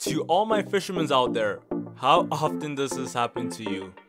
To all my fishermen out there, how often does this happen to you?